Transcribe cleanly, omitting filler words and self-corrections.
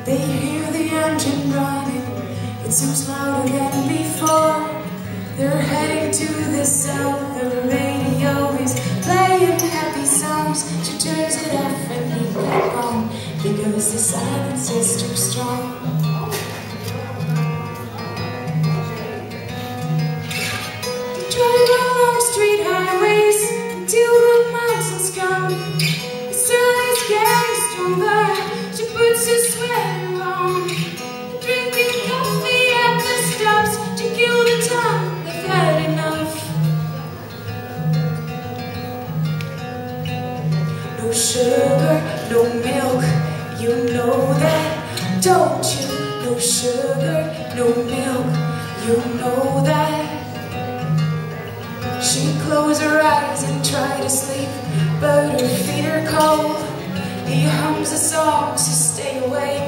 They hear the engine running, it seems louder than before. They're heading to the south, the radio is playing happy songs. She turns it off and leaves back on, because the silence is too strong. They drive along street highways until the mountains come. The sun is getting stronger, she puts her sweater on. Drinking coffee at the stops to kill the time. They've had enough. No sugar, no milk, you know that, don't you? No sugar, no milk, you know that. She closed her eyes and tried to sleep, but her feet are cold. He hums a song to stay awake.